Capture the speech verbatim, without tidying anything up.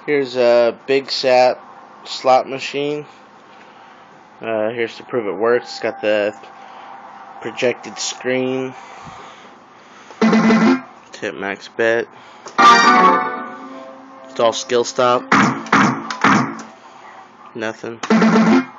Here's a Big Sat slot machine. Uh, here's to prove it works. It's got the projected screen. Tip max bet. It's all skill stop. Nothing.